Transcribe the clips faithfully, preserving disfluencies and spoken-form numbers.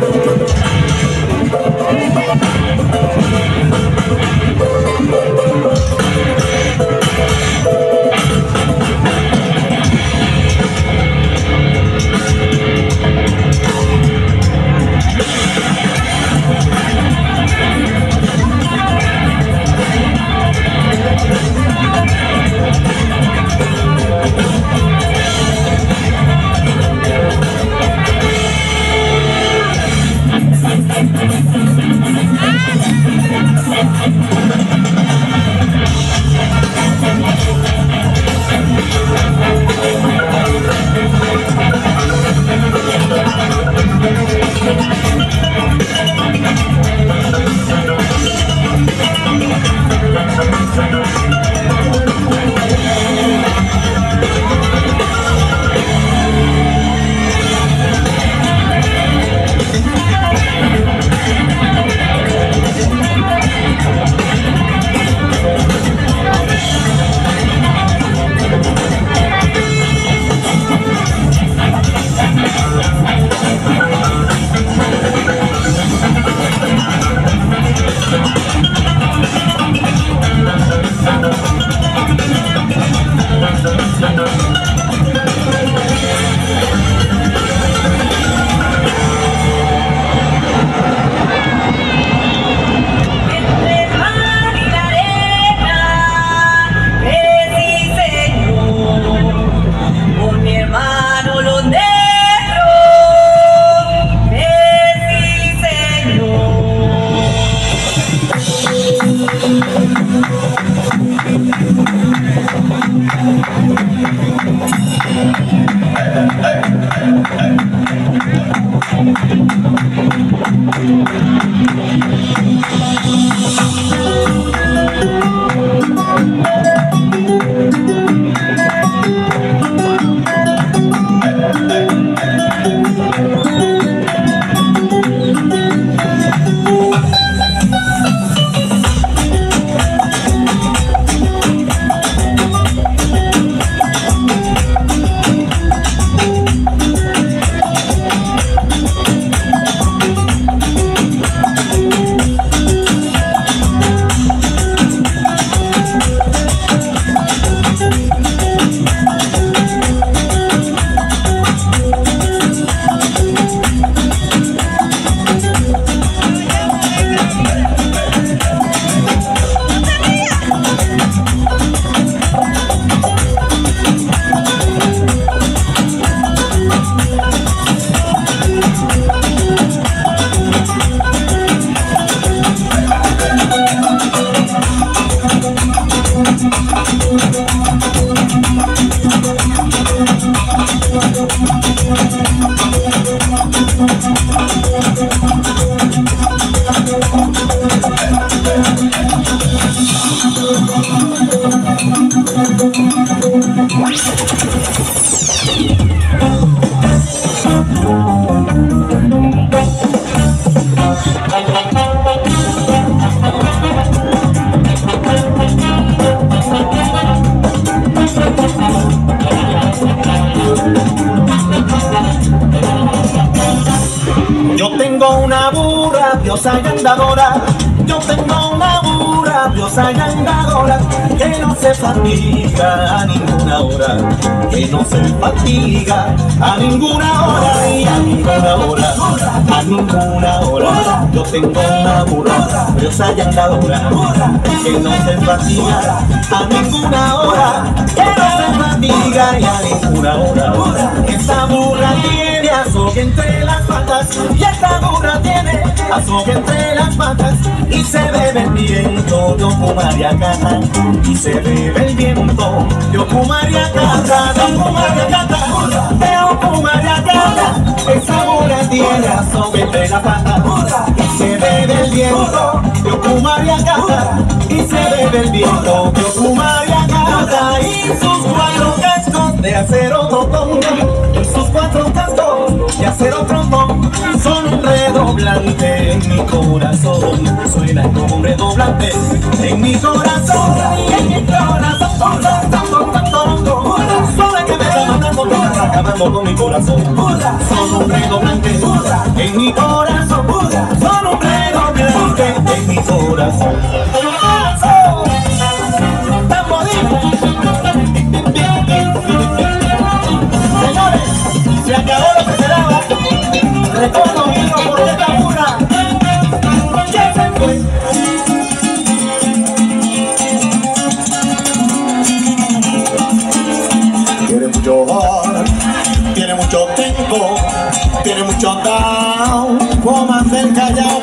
diosa y andadora. Yo tengo una burra, diosa y andadora, que no se fatiga a ninguna hora, que no se fatiga a ninguna hora y a ninguna hora, a ninguna hora. Yo tengo una burra, diosa y andadora, que no se fatiga a ninguna hora, que no se fatiga y a ninguna hora. Esta burra tiene azogue entre las patas, y esta burra tiene azogue entre las patas, y se bebe el viento de Ocumariacata, y se bebe el viento de Ocumariacata, de Ocumariacata, de Ocumariacata. Esa burra tiene azogue entre las patas, y se bebe el viento de Ocumariacata, y se bebe el viento de Ocumariacata. Y sus cuatro cascos de acero trotón, y sus cuatro cascos de acero trotón, son un redoblante en mi corazón, suena como un redoblante en mi corazón, en mi corazón, suena que me está matando, me está acabando con mi corazón, son un redoblante en en mi corazón, son un predominante en mi corazón. ¡Tan bonito! Señores, se acabó lo que se daba. Recuerdo mío por esta pura. ¿Quién se fue? Tiene mucho bar, tiene mucho tiempo, tiene mucho down, woman del Callao.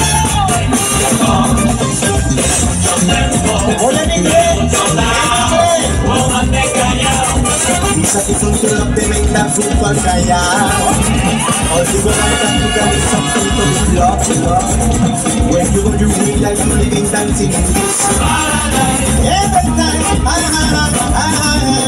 Oye, en inglés, woman del Callao. Dice que son todas tremendas junto al Callao. All you gonna have to get is something to be loved, love. When you go, you realize you living dancing in this. Every time, ah, ah, ah, ah,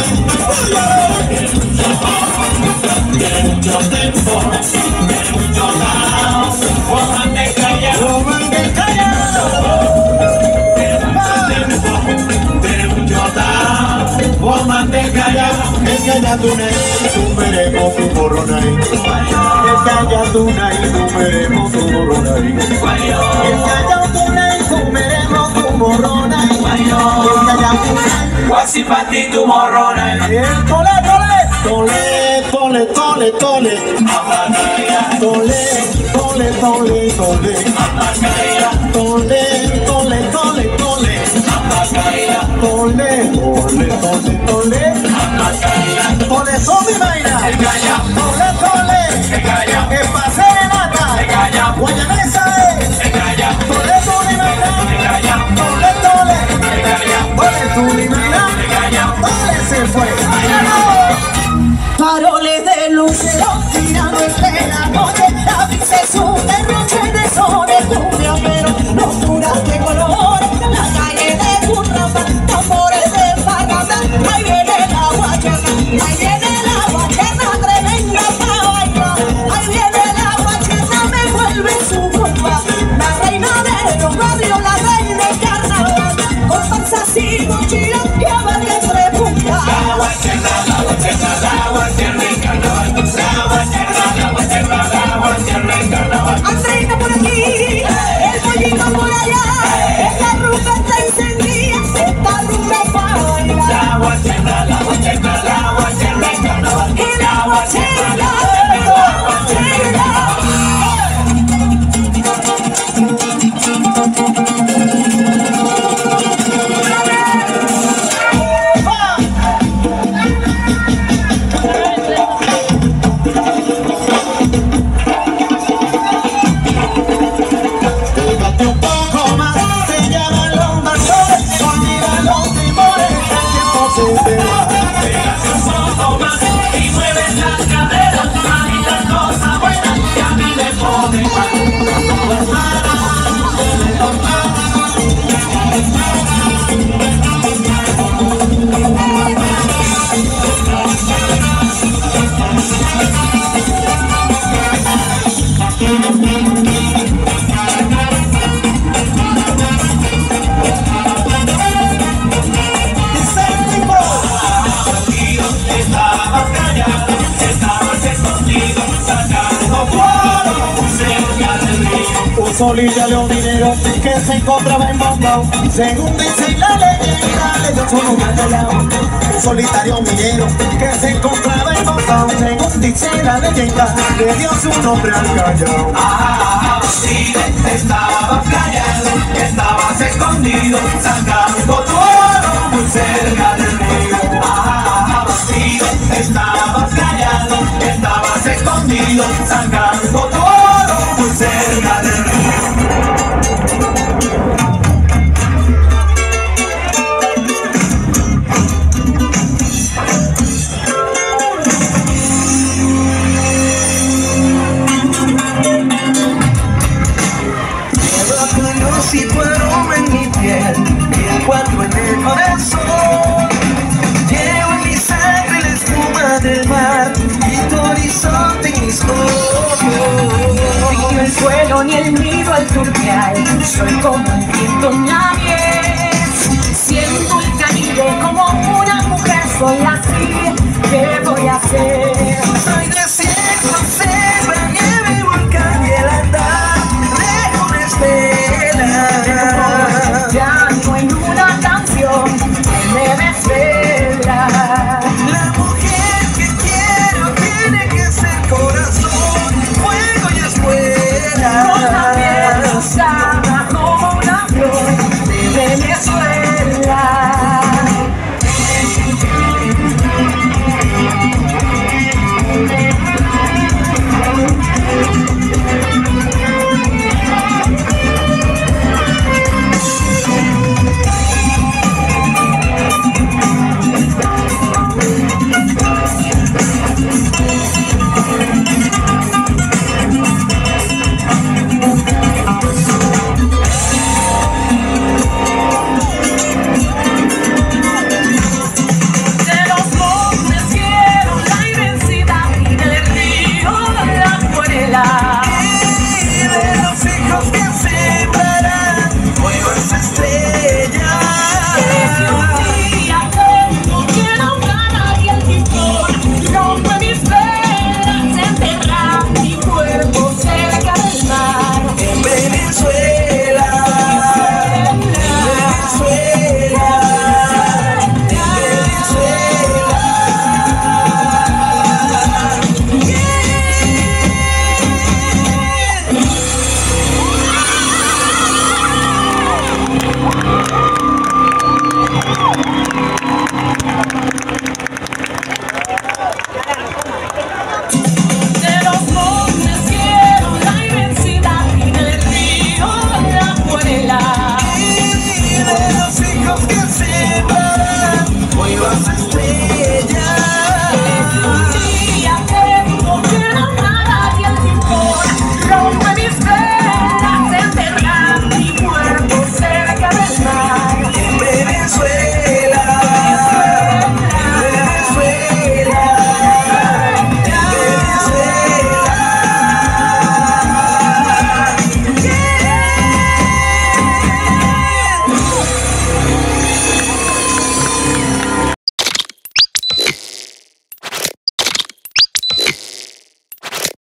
tiene mucho tiempo, tiene mucho down, woman del Callao, woman del Callao. Tiene mucho tiempo, tiene mucho down, woman del Callao. El Callao tunay, tu meremo tu moronay. El Callao tunay, tu meremo tu moronay. El Callao tunay, tu meremo tu moronay. El Callao tunay, wasipati tu moronay. Tole, tole, tole, tole, tole, tole. Tole, tole, tole, tole. Tole, tole, tole, tole. Tole, tole, tole, tole. Tole, zombie vaina. Tole, tole. Que pase de nata. Guayanesa es. Tole, tole, vaina. Tole, tole. Tole, tole, vaina. Tole se fue. Faroles de lucero tirando entre la noche, la brisa es un derroche de sol de lluvia, pero locura de colores, la calle de Curramba, tambores de parranda, ahí viene la guacherna, ahí viene la guacherna, tremenda pa' bailar, ahí viene la guacherna, me vuelve su rumba, la reina de los barrios, la reina del carnaval, con falsas y mochilas, y a ver que repunta. La guacherna, la guacherna, la guacherna. Andreina por aquí, el pollito por allá, esta rumba está encendida, esta rumba para bailar. La guacherna, la guacherna, la guacherna, el carnaval. Y la guacherna, la guacherna. Solilla los dineros que se encontraba en Bombao. Según dice la leyenda, le dio su nombre al Callao. Un solitario minero que se encontraba en Bombao. Según dice la leyenda, le dio su nombre al Callao. Ah, sí, estabas callado, estabas escondido, sacando tu oro muy cerca del río. Ah, sí, estabas callado, estabas escondido, sacando tu oro muy cerca del río. Si tu aroma en mi piel, el cuatro en el corazón, llevo en mi sangre la espuma del mar y tu horizonte en mis ojos. Ni el suelo ni el nido al turbial, soy como el viento en la miel. Siento el Caribe como una mujer, soy así, ¿qué voy a hacer? Soy